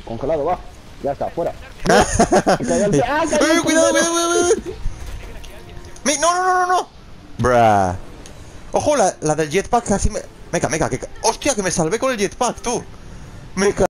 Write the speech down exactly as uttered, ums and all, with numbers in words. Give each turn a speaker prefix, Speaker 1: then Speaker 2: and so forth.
Speaker 1: congelado, va. Ya está, fuera.
Speaker 2: ¡Ah,
Speaker 1: Cayó el- ¡Ah, cayó el
Speaker 2: cuidado, cuidado,
Speaker 1: primero!
Speaker 2: cuidado! Mi- No, no, no, no, no. Bruh. Ojo, la, la del jetpack casi me... Meca, meca, que... ca- ¡Hostia, que me salvé con el jetpack, tú! Me ca-